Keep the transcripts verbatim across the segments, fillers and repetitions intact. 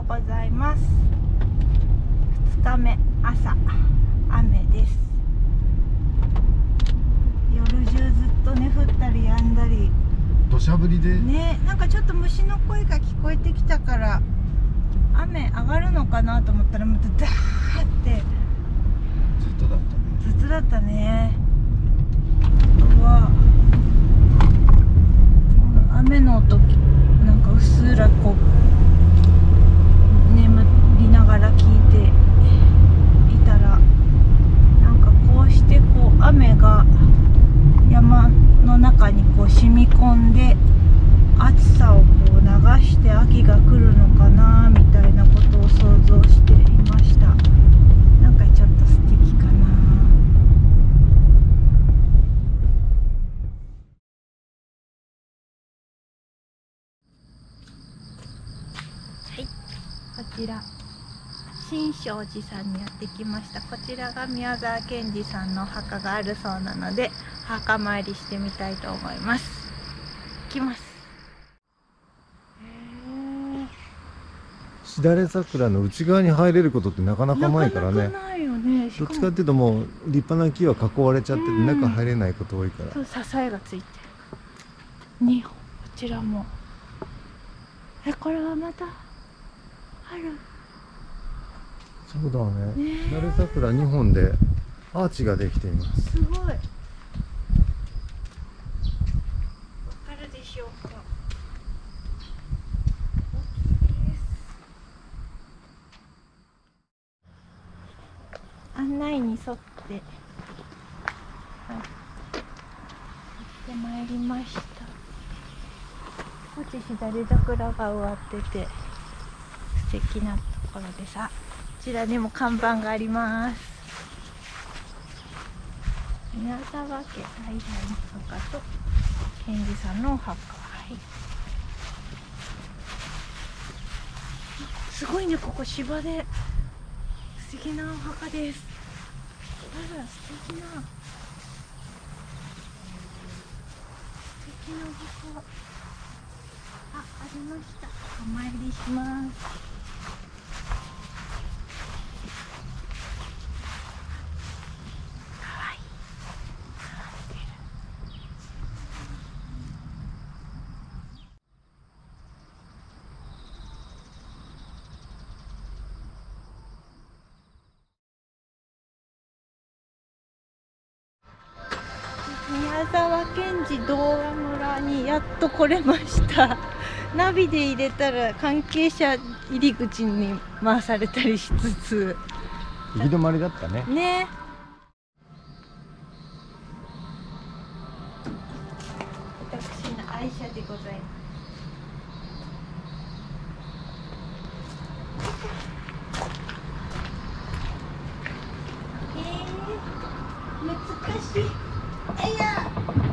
うございます。ふつかめ朝、雨です。夜中ずっとね、降ったり止んだり土砂降りでね。なんかちょっと虫の声が聞こえてきたから雨上がるのかなと思ったら、またダーってずっとだったね。 ずっとだったね。うわ、雨の音なんかうっすらこう眠りながら聞いていたら、なんかこうしてこう雨が山の中にこう染み込んで暑さをこう流して秋が来るのかなみたいなことを想像していました。なんかちょっと素敵かな。はい、こちら新勝寺さんにやってきました。こちらが宮沢賢治さんのお墓があるそうなので、墓参りしてみたいと思います。行きます。 しだれ桜の内側に入れることってなかなかないからね。 なかなかないよね。 どっちかっていうともう立派な木は囲われちゃってて中入れないこと多いから。 そう、支えがついてる。にほん、こちらも。え、これはまた春。 そうだね。しだれ桜にほんでアーチができています。 すごい。わかるでしょうか。案内に沿って、はい、行ってまいりました。こっち左桜が植わってて素敵なところでさ、こちらにも看板があります。宮沢家代々の墓と賢治さんのお墓。はい、すごいね、ここ芝で素敵なお墓です。あら、素敵な素敵なお墓。あ、ありました。お参りします。かわいい。宮沢賢治童話村にやっと来れました。ナビで入れたら関係者入り口に回されたりしつつ行き止まりだったね。 ね。私の愛車でございます。えー、難しい。あいや。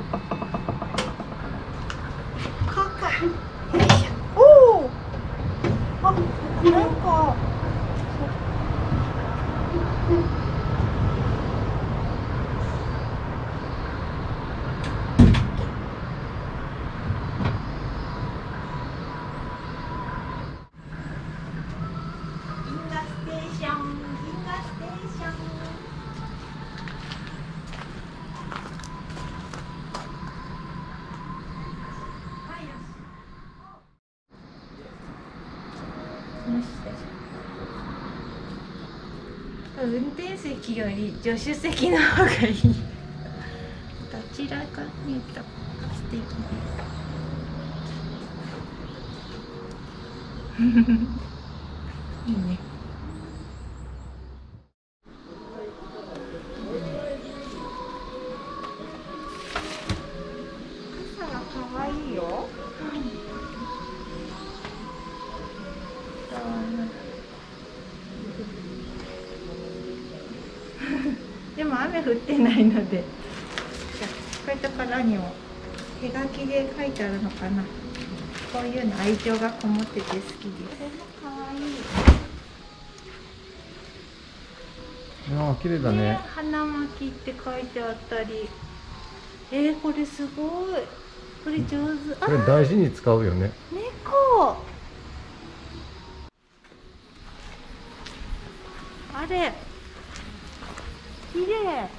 こうか。よいしょ。おお。あ、なんか。銀河ステーション、銀河ステーション。運転席より助手席の方がいい。どちらかに言った方が素敵です。いいね。傘が可愛いよ。でも雨降ってないので、じゃあこういうところにも手書きで書いてあるのかな。こういうの愛情がこもってて好きです。これも可愛い。 ああ、綺麗だね。 ね、花巻って書いてあったり。えー、これすごい。これ上手。 これ大事に使うよね。 猫。 あれ綺麗。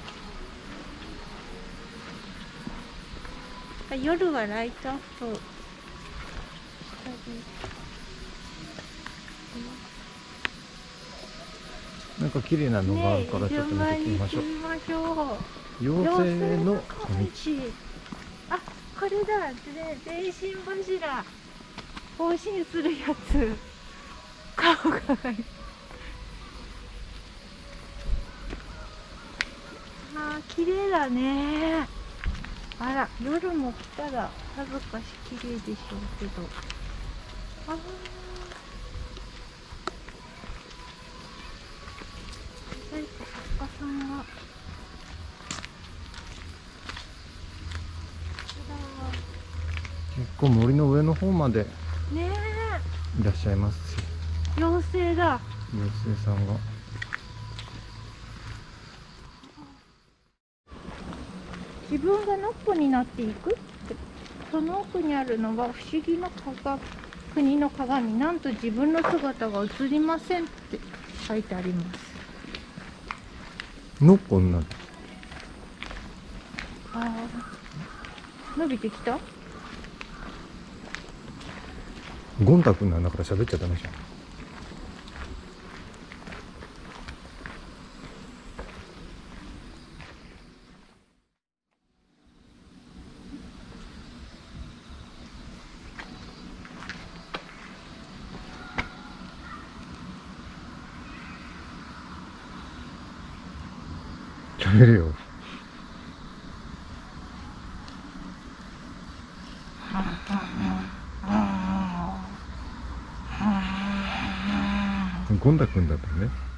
夜はライトアップしたり。 なんか綺麗なのがあるからちょっと見ていきましょう。 ねえ、行きましょう。 妖精の道。あ、これだ。で、電信柱。更新するやつ。顔が入る。あー、綺麗だね。あら、夜も来たらさぞかし綺麗でしょうけど。あー。誰か作家さんが。 結構森の上の方までねいらっしゃいますし、 え、妖精だ。 妖精さんが。 自分がノッポになっていくって。その奥にあるのは不思議の鏡、国の鏡。なんと自分の姿が映りませんって書いてあります。 のっぽになる。 ああ、伸びてきた。 ゴン太くんなんだから喋っちゃダメじゃん。喋るよ。ゴン太くんだったね。